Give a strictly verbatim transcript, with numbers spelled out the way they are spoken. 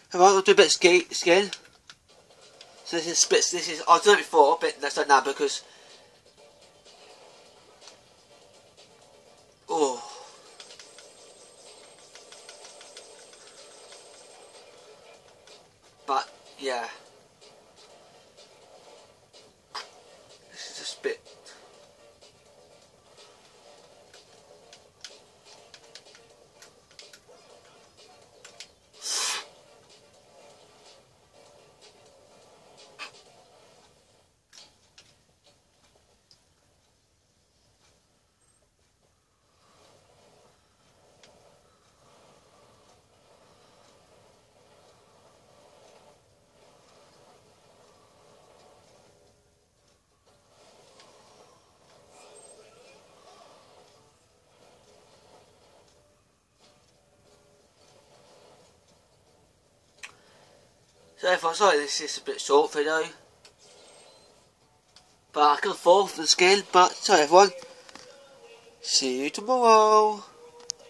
Alright, we'll do a bit of ski skin. So this is splits. This is I've done it before, but let's do it now because oh. But yeah, this is just a bit. So everyone, sorry this is a bit short video, but I can fall for the skin, but sorry everyone, see you tomorrow.